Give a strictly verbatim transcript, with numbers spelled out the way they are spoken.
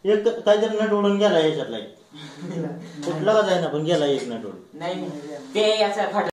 एक काहीतरी नट उडून गेला याच्यातला कुठला का जाईना पण गेला एक नट उडून नाही ते याचा